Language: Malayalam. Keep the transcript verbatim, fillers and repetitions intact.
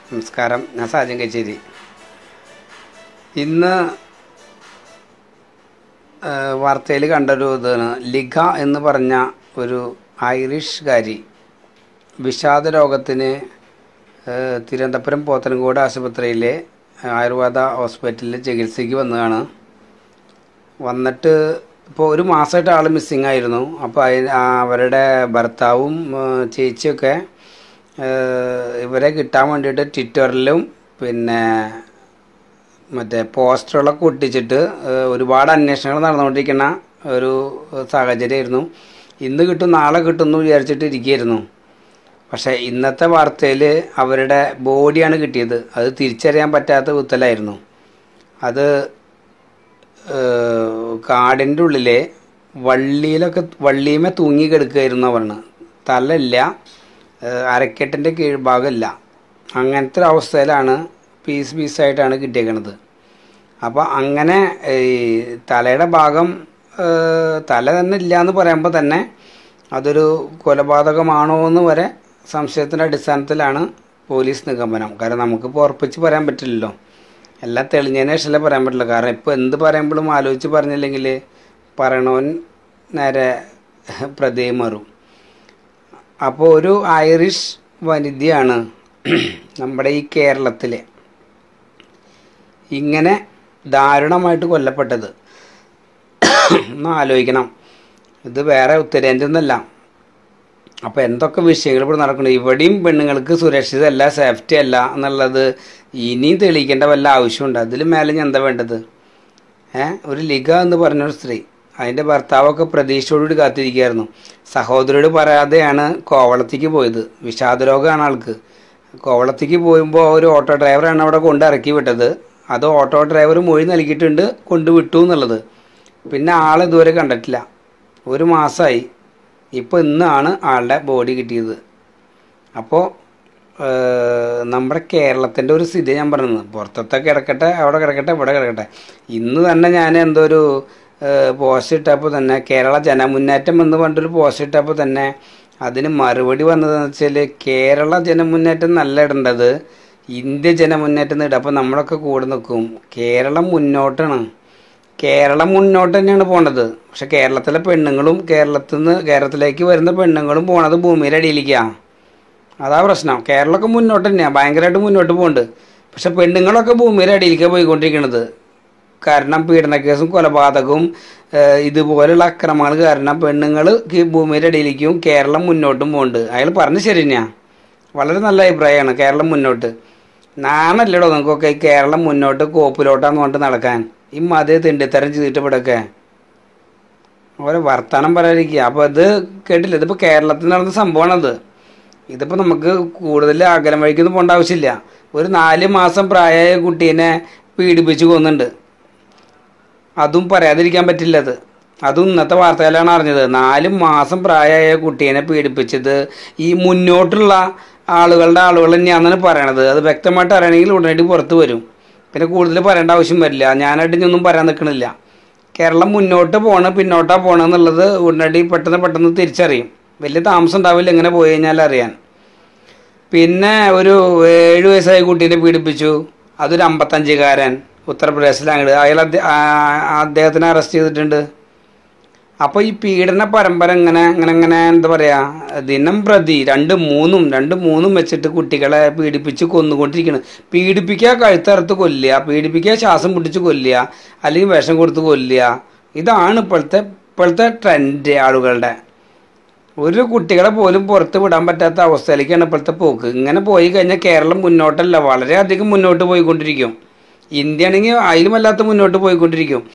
നമസ്കാരം. ഞാൻ സാജൻ കച്ചേരി. ഇന്ന് വാർത്തയിൽ കണ്ടൊരു ഇതാണ്, ലിഖ എന്ന് പറഞ്ഞ ഒരു ഐറിഷ്കാരി വിഷാദ രോഗത്തിന് തിരുവനന്തപുരം പോത്തൻകോട് ആശുപത്രിയിലെ ആയുർവേദ ഹോസ്പിറ്റലിൽ ചികിത്സയ്ക്ക് വന്നതാണ്. വന്നിട്ട് ഇപ്പോൾ ഒരു മാസമായിട്ട് ആൾ മിസ്സിങ് ആയിരുന്നു. അപ്പോൾ അതിന് അവരുടെ ഭർത്താവും ചേച്ചിയൊക്കെ ഇവരെ കിട്ടാൻ വേണ്ടിയിട്ട് ട്വിറ്ററിലും പിന്നെ മറ്റേ പോസ്റ്ററുകളൊക്കെ ഒട്ടിച്ചിട്ട് ഒരുപാട് അന്വേഷണങ്ങൾ നടന്നുകൊണ്ടിരിക്കുന്ന ഒരു സാഹചര്യമായിരുന്നു. ഇന്ന് കിട്ടും നാളെ കിട്ടുമെന്ന് വിചാരിച്ചിട്ട് ഇരിക്കുകയായിരുന്നു. പക്ഷേ ഇന്നത്തെ വാർത്തയിൽ അവരുടെ ബോഡിയാണ് കിട്ടിയത്. അത് തിരിച്ചറിയാൻ പറ്റാത്ത വിത്തലായിരുന്നു. അത് കാടിൻ്റെ ഉള്ളിലെ വള്ളിയിലൊക്കെ വള്ളിയുമേ തൂങ്ങി കിടക്കുകയായിരുന്നു. പറഞ്ഞ് തലയില്ല, അരക്കെട്ടിൻ്റെ കീഴ്ഭാഗമില്ല, അങ്ങനത്തെ ഒരു അവസ്ഥയിലാണ് പീസ് പീസായിട്ടാണ് കിട്ടിയേക്കണത്. അപ്പോൾ അങ്ങനെ ഈ തലയുടെ ഭാഗം തല തന്നെ ഇല്ല എന്ന് പറയുമ്പോൾ തന്നെ അതൊരു കൊലപാതകമാണോ എന്ന് വരെ സംശയത്തിൻ്റെ അടിസ്ഥാനത്തിലാണ് പോലീസ് നിഗമനം. കാരണം നമുക്കിപ്പോൾ ഉറപ്പിച്ച് പറയാൻ പറ്റില്ലല്ലോ, എല്ലാം തെളിഞ്ഞതിന് ശേഷമല്ലേ പറയാൻ പറ്റില്ല. കാരണം ഇപ്പോൾ എന്ത് പറയുമ്പോഴും ആലോചിച്ച് പറഞ്ഞില്ലെങ്കിൽ പറയണവൻ നേരെ പ്രതിയെ മാറും. അപ്പോൾ ഒരു ഐറിഷ് വനിതയാണ് നമ്മുടെ ഈ കേരളത്തിലെ ഇങ്ങനെ ദാരുണമായിട്ട് കൊല്ലപ്പെട്ടത്. ഒന്ന് ആലോചിക്കണം, ഇത് വേറെ ഉത്തരേന്ത്യ ഒന്നല്ല. അപ്പോൾ എന്തൊക്കെ വിഷയങ്ങൾ ഇവിടെ നടക്കുന്നത്. ഇവിടെയും പെണ്ണുങ്ങൾക്ക് സുരക്ഷിതമല്ല, സേഫ്റ്റി അല്ല എന്നുള്ളത് ഇനിയും തെളിയിക്കേണ്ട വല്ല ആവശ്യമുണ്ട്. അതിൽ മേലെ ഞാൻ എന്താ വേണ്ടത്? ഏഹ് ഒരു ലിഖ എന്ന് പറഞ്ഞൊരു സ്ത്രീ, അതിൻ്റെ ഭർത്താവൊക്കെ പ്രതീക്ഷയോടുകൂടി കാത്തിരിക്കുകയായിരുന്നു. സഹോദരിയോട് പറയാതെയാണ് കോവളത്തേക്ക് പോയത്. വിഷാദരോഗമാണ് ആൾക്ക്. കോവളത്തേക്ക് പോകുമ്പോൾ ഒരു ഓട്ടോ ഡ്രൈവറാണ് അവിടെ കൊണ്ട് ഇറക്കി വിട്ടത്. അത് ഓട്ടോ ഡ്രൈവർ മൊഴി നൽകിയിട്ടുണ്ട് കൊണ്ടുവിട്ടു എന്നുള്ളത്. പിന്നെ ആളെ ഇതുവരെ കണ്ടിട്ടില്ല. ഒരു മാസമായി. ഇപ്പോൾ ഇന്നാണ് ആളുടെ ബോഡി കിട്ടിയത്. അപ്പോൾ നമ്മുടെ കേരളത്തിൻ്റെ ഒരു സ്ഥിതി ഞാൻ പറഞ്ഞത്, പുറത്തൊക്കെ കിടക്കട്ടെ, അവിടെ കിടക്കട്ടെ, ഇവിടെ കിടക്കട്ടെ. ഇന്ന് തന്നെ ഞാൻ എന്തോ ഒരു പോസ്റ്റ് ഇട്ടപ്പോൾ തന്നെ കേരള ജനമുന്നേറ്റം എന്ന് പറഞ്ഞൊരു പോസ്റ്റ് ഇട്ടപ്പോൾ തന്നെ അതിന് മറുപടി വന്നതെന്ന് വെച്ചാൽ കേരള ജനമുന്നേറ്റം നല്ല ഇടേണ്ടത് ഇന്ത്യ ജനമുന്നേറ്റം ഇടുക. അപ്പോൾ നമ്മളൊക്കെ കൂടെ നിൽക്കും. കേരളം മുന്നോട്ടാണ്, കേരളം മുന്നോട്ട് തന്നെയാണ് പോണത്. പക്ഷെ കേരളത്തിലെ പെണ്ണുങ്ങളും കേരളത്തിൽ നിന്ന് കേരളത്തിലേക്ക് വരുന്ന പെണ്ണുങ്ങളും പോണത് ഭൂമിയുടെ അടിയിലേക്കാണ്. അതാ പ്രശ്നം. കേരളമൊക്കെ മുന്നോട്ട് തന്നെയാണ്, ഭയങ്കരമായിട്ട് മുന്നോട്ട് പോകുന്നുണ്ട്. പക്ഷെ പെണ്ണുങ്ങളൊക്കെ ഭൂമിയുടെ അടിയിലേക്കാണ് പോയിക്കൊണ്ടിരിക്കുന്നത്. കാരണം പീഡനക്കേസും കൊലപാതകവും ഇതുപോലുള്ള അക്രമങ്ങൾ കാരണം പെണ്ണുങ്ങൾ ഭൂമിയുടെ അടിയിലേക്കും കേരളം മുന്നോട്ടും പോകുന്നുണ്ട്. അയാൾ പറഞ്ഞ് ശരി തന്നെയാണ്, വളരെ നല്ല അഭിപ്രായമാണ്. കേരളം മുന്നോട്ട് നാണല്ലടോ നിങ്ങൾക്കൊക്കെ ഈ കേരളം മുന്നോട്ട് കോപ്പിലോട്ടാന്ന് പറഞ്ഞിട്ട് നടക്കാൻ. ഈ മതേ തിണ്ടിത്തരം ചെയ്തിട്ട് ഇവിടെയൊക്കെ ഓരോ വർത്തമാനം പറയാതിരിക്കുക. അപ്പോൾ ഇത് കേട്ടില്ല, ഇതിപ്പോൾ കേരളത്തിൽ നടന്ന സംഭവമാണത്. ഇതിപ്പോൾ നമുക്ക് കൂടുതൽ അകലം വഴിക്കൊന്നും പോകേണ്ട ആവശ്യമില്ല. ഒരു നാല് മാസം പ്രായമായ കുട്ടീനെ പീഡിപ്പിച്ച് കൊന്നുണ്ട്. അതും പറയാതിരിക്കാൻ പറ്റില്ല. അത് അതും ഇന്നത്തെ വാർത്തയിലാണ് അറിഞ്ഞത്. നാല് മാസം പ്രായമായ കുട്ടീനെ പീഡിപ്പിച്ചത് ഈ മുന്നോട്ടുള്ള ആളുകളുടെ ആളുകൾ തന്നെയാണെന്നാണ് പറയണത്. അത് വ്യക്തമായിട്ട് അറിയണമെങ്കിൽ ഉടനടി പുറത്ത് വരും. പിന്നെ കൂടുതൽ പറയേണ്ട ആവശ്യം വരില്ല. ഞാനായിട്ട് ഇനിയൊന്നും പറയാൻ നിൽക്കണില്ല. കേരളം മുന്നോട്ട് പോകണം പിന്നോട്ടാ പോകണം എന്നുള്ളത് ഉടനടി പെട്ടെന്ന് പെട്ടെന്ന് തിരിച്ചറിയും. വലിയ താമസം ഉണ്ടാവില്ല ഇങ്ങനെ പോയി കഴിഞ്ഞാൽ അറിയാൻ. പിന്നെ ഒരു ഏഴ് വയസ്സായ കുട്ടീനെ പീഡിപ്പിച്ചു. അതൊരു അമ്പത്തഞ്ചുകാരൻ ഉത്തർപ്രദേശിലാണ്. അയാൾ അദ്ദേഹത്തിനെ അറസ്റ്റ് ചെയ്തിട്ടുണ്ട്. അപ്പോൾ ഈ പീഡന പരമ്പര ഇങ്ങനെ ഇങ്ങനെ ഇങ്ങനെ എന്താ പറയുക, ദിനം പ്രതി രണ്ട് മൂന്നും രണ്ട് മൂന്നും വെച്ചിട്ട് കുട്ടികളെ പീഡിപ്പിച്ച് കൊന്നുകൊണ്ടിരിക്കണം. പീഡിപ്പിക്കുക, കഴുത്തറുത്ത് കൊല്ലുക, പീഡിപ്പിക്കുക, ശ്വാസം പൊട്ടിച്ച് കൊല്ലുക, അല്ലെങ്കിൽ വിഷം കൊടുത്ത് കൊല്ലുക. ഇതാണ് ഇപ്പോഴത്തെ ഇപ്പോഴത്തെ ട്രെൻഡ് ആളുകളുടെ. ഒരു കുട്ടികളെ പോലും പുറത്ത് വിടാൻ പറ്റാത്ത അവസ്ഥയിലേക്കാണ് ഇപ്പോഴത്തെ പോക്ക്. ഇങ്ങനെ പോയി കഴിഞ്ഞാൽ കേരളം മുന്നോട്ടല്ല, വളരെയധികം മുന്നോട്ട് പോയിക്കൊണ്ടിരിക്കും. ഇന്ത്യ ആണെങ്കിൽ അതിലും വല്ലാത്ത മുന്നോട്ട് പോയിക്കൊണ്ടിരിക്കും.